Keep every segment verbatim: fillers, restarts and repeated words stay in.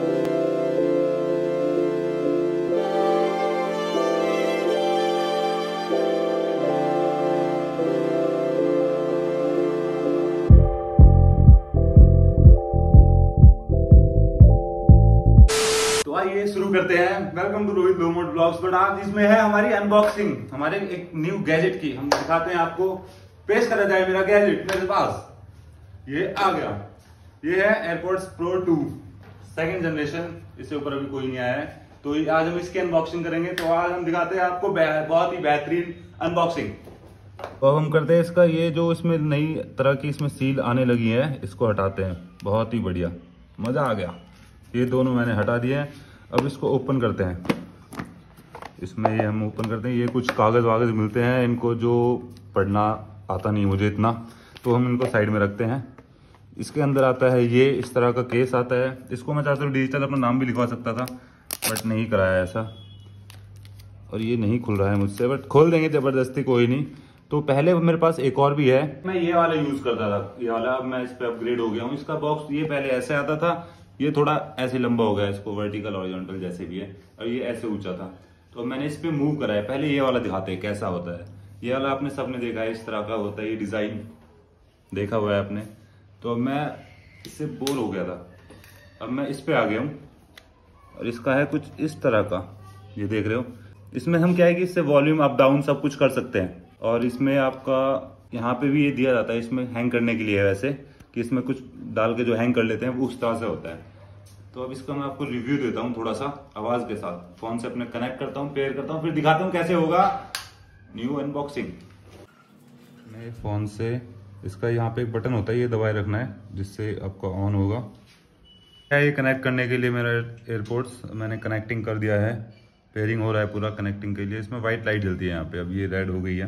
आइए शुरू करते हैं। वेलकम टू रोहित लोमोट ब्लॉग्स। बट आज इसमें है हमारी अनबॉक्सिंग, हमारे एक न्यू गैजेट की। हम दिखाते हैं आपको, पेश करा जाए मेरा गैजेट मेरे पास। ये आ गया, ये है AirPods Pro two second generation. इससे ऊपर अभी कोई नहीं आया है, तो आज हम इसकी अनबॉक्सिंग करेंगे। तो आज हम दिखाते हैं आपको बहुत ही बेहतरीन अनबॉक्सिंग। तो अब हम करते हैं इसका, ये जो इसमें नई तरह की इसमें सील आने लगी है, इसको हटाते हैं। बहुत ही बढ़िया, मजा आ गया। ये दोनों मैंने हटा दिए हैं। अब इसको ओपन करते हैं। इसमें ये हम ओपन करते हैं, ये कुछ कागज़ वागज मिलते हैं इनको, जो पढ़ना आता नहीं मुझे इतना, तो हम इनको साइड में रखते हैं। इसके अंदर आता है ये इस तरह का केस आता है। इसको मैं चाहता हूँ डिजिटल अपना नाम भी लिखवा सकता था, बट नहीं कराया ऐसा। और ये नहीं खुल रहा है मुझसे, बट खोल देंगे ज़बरदस्ती, कोई नहीं। तो पहले मेरे पास एक और भी है, मैं ये वाला यूज़ करता था, ये वाला। अब मैं इस पर अपग्रेड हो गया हूँ। इसका बॉक्स ये पहले ऐसे आता था, ये थोड़ा ऐसे लंबा हो गया, इसको वर्टिकल हॉरिजॉन्टल जैसे भी है, और ये ऐसे ऊंचा था। तो मैंने इस पे मूव करा है। पहले ये वाला दिखाते हैं कैसा होता है। ये वाला आपने सबने देखा है, इस तरह का होता है, ये डिजाइन देखा हुआ है आपने। तो अब मैं इससे बोर हो गया था, अब मैं इस पे आ गया हूँ। और इसका है कुछ इस तरह का, ये देख रहे हो। इसमें हम क्या है कि इससे वॉल्यूम अप डाउन सब कुछ कर सकते हैं। और इसमें आपका यहाँ पे भी ये दिया जाता है, इसमें हैंग करने के लिए है वैसे, कि इसमें कुछ डाल के जो हैंग कर लेते हैं वो उस तरह से होता है। तो अब इसका मैं आपको रिव्यू देता हूँ थोड़ा सा आवाज के साथ। फोन से अपने कनेक्ट करता हूँ, पेयर करता हूँ, फिर दिखाता हूँ कैसे होगा न्यू अनबॉक्सिंग। मैं फोन से, इसका यहाँ पे एक बटन होता है, ये दबाए रखना है जिससे आपका ऑन होगा। क्या ये कनेक्ट करने के लिए मेरा एयरपोर्ट्स मैंने कनेक्टिंग कर दिया है, पेयरिंग हो रहा है पूरा कनेक्टिंग के लिए। इसमें व्हाइट लाइट जलती है यहाँ पे, अब ये रेड हो गई है।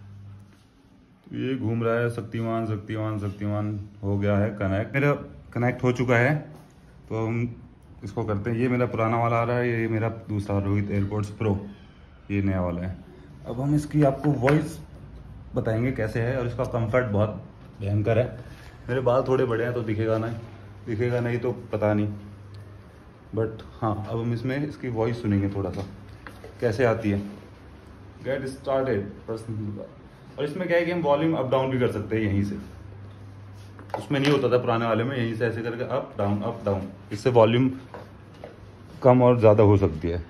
ये घूम रहा है, शक्तिमान शक्तिमान शक्तिमान हो गया है कनेक्ट। मेरा कनेक्ट हो चुका है, तो हम इसको करते हैं। ये मेरा पुराना वाला आ रहा है, ये मेरा दूसरा रोहित एयरपोर्ट्स प्रो, ये नया वाला है। अब हम इसकी आपको वॉइस बताएंगे कैसे है, और इसका कंफर्ट बहुत भयंकर है। मेरे बाल थोड़े बड़े हैं तो दिखेगा ना, दिखेगा नहीं तो पता नहीं, बट हाँ अब हम इसमें इसकी वॉइस सुनेंगे थोड़ा सा कैसे आती है। Get started personal. और इसमें क्या है कि हम वॉल्यूम अप डाउन भी कर सकते हैं यहीं से। उसमें नहीं होता था पुराने वाले में, यहीं से ऐसे करके अप डाउन अप डाउन, इससे वॉल्यूम कम और ज़्यादा हो सकती है।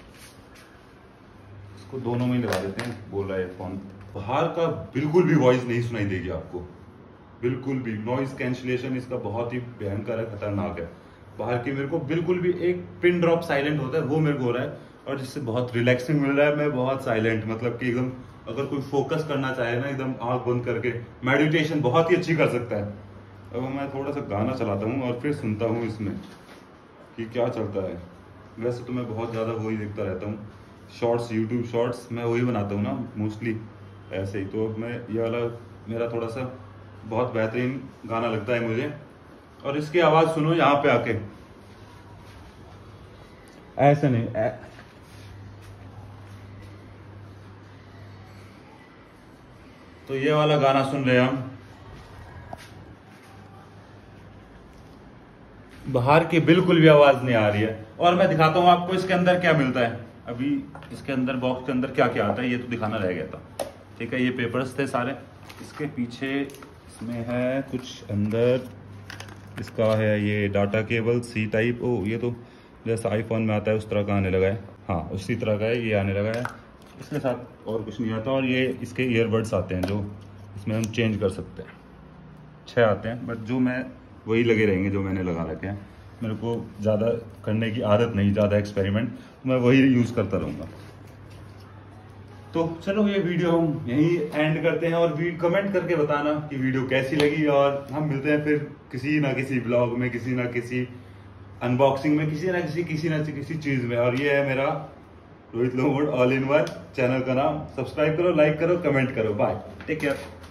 इसको दोनों में लगा देते हैं, बोल रहा है फोन। बाहर का बिल्कुल भी वॉइस नहीं सुनाई देगी आपको, बिल्कुल भी। नॉइज कैंसिलेशन इसका बहुत ही भयंकर है, खतरनाक है। बाहर की मेरे को बिल्कुल भी एक पिन ड्रॉप साइलेंट होता है, वो मेरे को हो रहा है, और जिससे बहुत रिलैक्सिंग मिल रहा है। मैं बहुत साइलेंट, मतलब कि एकदम अगर कोई फोकस करना चाहे ना, एकदम आंख बंद करके मेडिटेशन बहुत ही अच्छी कर सकता है। अब मैं थोड़ा सा गाना चलाता हूँ और फिर सुनता हूँ इसमें कि क्या चलता है। वैसे तो मैं बहुत ज़्यादा वही देखता रहता हूँ, शॉर्ट्स, यूट्यूब शॉर्ट्स मैं वही बनाता हूँ ना मोस्टली ऐसे ही। तो अब मैं ये वाला मेरा थोड़ा सा बहुत बेहतरीन गाना लगता है मुझे। और इसकी आवाज़ सुनो यहाँ पे आके, ऐसे नहीं ऐ... तो ये वाला गाना सुन रहे हैं हम, बाहर की बिल्कुल भी आवाज नहीं आ रही है। और मैं दिखाता हूँ आपको इसके अंदर क्या मिलता है। अभी इसके अंदर बॉक्स के अंदर क्या क्या आता है ये तो दिखाना रह गया था, ठीक है। ये पेपर्स थे सारे। इसके पीछे इसमें है कुछ अंदर, इसका है ये डाटा केबल सी टाइप। ओ ये तो जैसा आईफोन में आता है उस तरह का आने लगा है, हाँ उसी तरह का है, ये आने लगा है। इसके साथ और कुछ नहीं आता। और ये इसके ईयरबड्स आते हैं जो इसमें हम चेंज कर सकते हैं। छः आते हैं, बट जो मैं वही लगे रहेंगे जो मैंने लगा रखे हैं। मेरे को ज़्यादा करने की आदत नहीं, ज़्यादा एक्सपेरिमेंट, मैं वही यूज़ करता रहूँगा। तो चलो ये वीडियो हम यहीं एंड करते हैं, और कमेंट करके बताना कि वीडियो कैसी लगी। और हम मिलते हैं फिर किसी ना किसी ब्लॉग में, किसी ना किसी अनबॉक्सिंग में, किसी ना किसी किसी ना किसी चीज़ में। और ये है मेरा रोहित लोमोट ऑल इन वन चैनल का नाम। सब्सक्राइब करो, लाइक करो, कमेंट करो। Bye, take care.